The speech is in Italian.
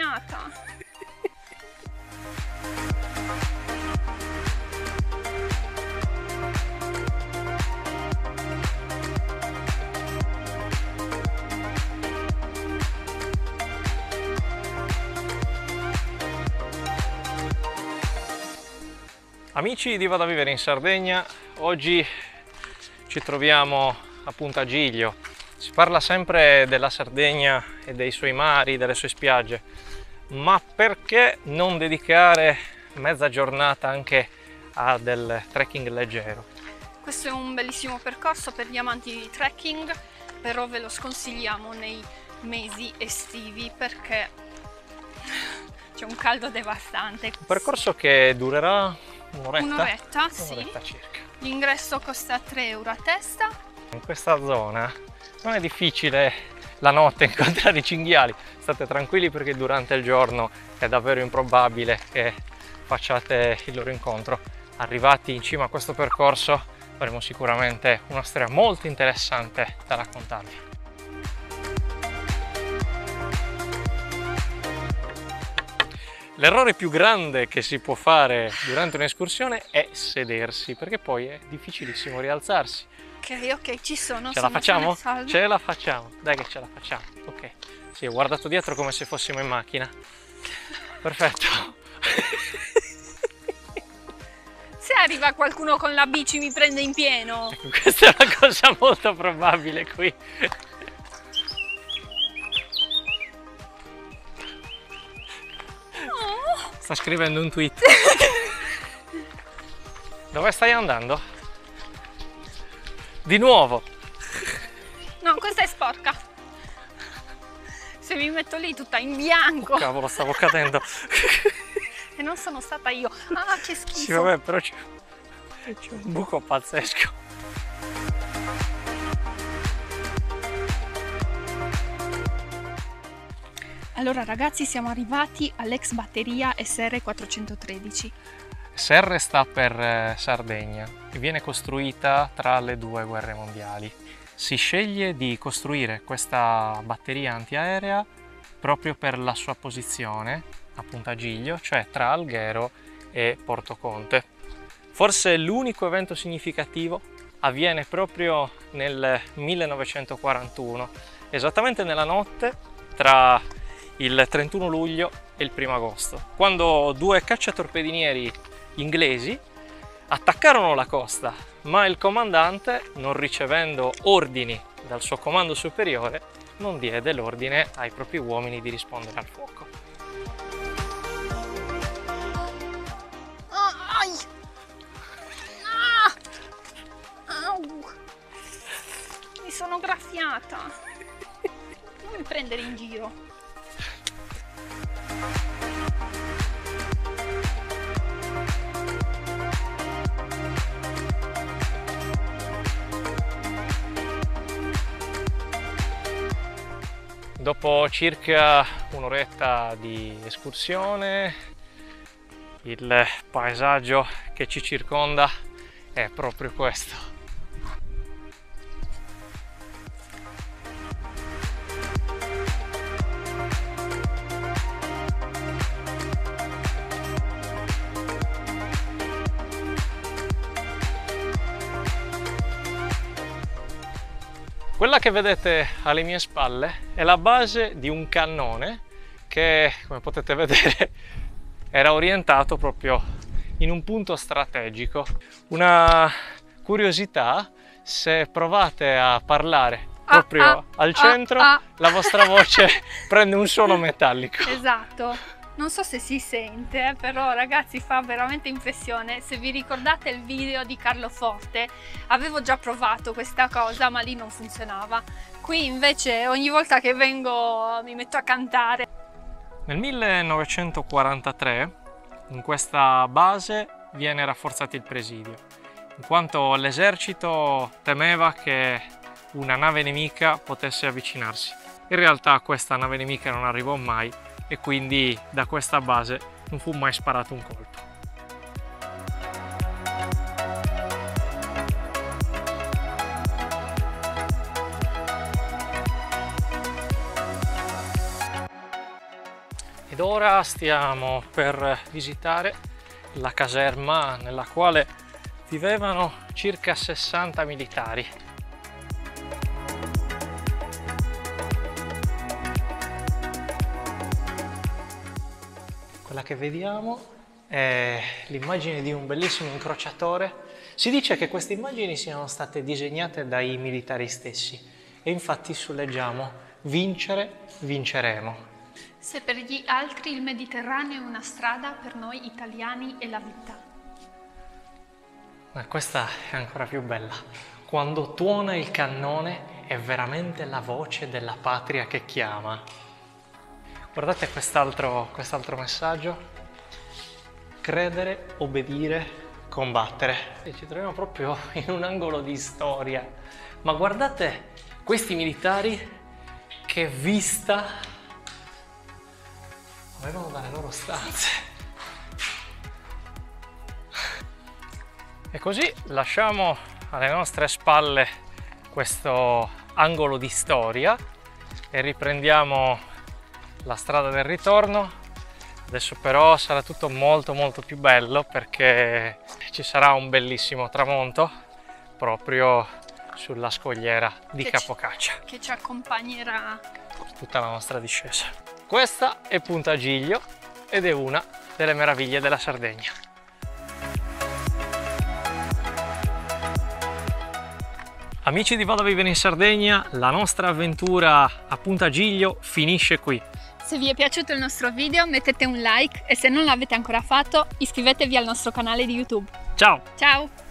graffiata. Amici di Vado a Vivere in Sardegna, oggi ci troviamo a Punta Giglio. Si parla sempre della Sardegna e dei suoi mari, delle sue spiagge, ma perché non dedicare mezza giornata anche a del trekking leggero? Questo è un bellissimo percorso per gli amanti di trekking, però ve lo sconsigliamo nei mesi estivi perché c'è un caldo devastante. Un percorso che durerà un'oretta? Un'oretta, sì. Un'oretta circa. L'ingresso costa 3 euro a testa. In questa zona non è difficile la notte incontrare i cinghiali, state tranquilli perché durante il giorno è davvero improbabile che facciate il loro incontro. Arrivati in cima a questo percorso avremo sicuramente una storia molto interessante da raccontarvi. L'errore più grande che si può fare durante un'escursione è sedersi, perché poi è difficilissimo rialzarsi. Ok, ci sono. Ce la facciamo? Salve. Ce la facciamo, dai che ce la facciamo. Ok, sì, ho guardato dietro come se fossimo in macchina. Perfetto. Se arriva qualcuno con la bici mi prende in pieno. Ecco, questa è una cosa molto probabile qui. Sta scrivendo un tweet. Dove stai andando? Di nuovo? No, questa è sporca. Se mi metto lì tutta in bianco. Cavolo, stavo cadendo. E non sono stata io. Ah, che schifo. Sì, vabbè, però c'è un buco pazzesco. Allora ragazzi, siamo arrivati all'ex batteria SR413. SR sta per Sardegna e viene costruita tra le due guerre mondiali. Si sceglie di costruire questa batteria antiaerea proprio per la sua posizione a Punta Giglio, cioè tra Alghero e Portoconte. Forse l'unico evento significativo avviene proprio nel 1941, esattamente nella notte tra il 31 luglio e il 1 agosto, quando due cacciatorpedinieri inglesi attaccarono la costa, ma il comandante, non ricevendo ordini dal suo comando superiore, non diede l'ordine ai propri uomini di rispondere al fuoco. Ai! Ah! Au! Mi sono graffiata. Non mi prendere in giro. Dopo circa un'oretta di escursione, il paesaggio che ci circonda è proprio questo. Quella che vedete alle mie spalle è la base di un cannone che, come potete vedere, era orientato proprio in un punto strategico. Una curiosità: se provate a parlare proprio al centro, la vostra voce prende un suono metallico. Esatto. Non so se si sente, però ragazzi fa veramente impressione. Se vi ricordate il video di Carlo Forte, avevo già provato questa cosa, ma lì non funzionava. Qui invece ogni volta che vengo mi metto a cantare. Nel 1943 in questa base viene rafforzato il presidio, in quanto l'esercito temeva che una nave nemica potesse avvicinarsi. In realtà questa nave nemica non arrivò mai e quindi da questa base non fu mai sparato un colpo. Ed ora stiamo per visitare la caserma nella quale vivevano circa 60 militari. Quella che vediamo è l'immagine di un bellissimo incrociatore. Si dice che queste immagini siano state disegnate dai militari stessi e infatti su leggiamo: vincere, vinceremo. Se per gli altri il Mediterraneo è una strada, per noi italiani è la vita. Ma questa è ancora più bella. Quando tuona il cannone è veramente la voce della patria che chiama. Guardate quest'altro messaggio. Credere, obbedire, combattere. E ci troviamo proprio in un angolo di storia. Ma guardate questi militari che vista avevano dalle loro stanze. E così lasciamo alle nostre spalle questo angolo di storia e riprendiamo la strada del ritorno. Adesso però sarà tutto molto più bello perché ci sarà un bellissimo tramonto proprio sulla scogliera di Capocaccia che ci accompagnerà per tutta la nostra discesa. Questa è Punta Giglio ed è una delle meraviglie della Sardegna. Amici di Vado a Vivere in Sardegna, la nostra avventura a Punta Giglio finisce qui. Se vi è piaciuto il nostro video mettete un like e se non l'avete ancora fatto iscrivetevi al nostro canale di YouTube. Ciao! Ciao!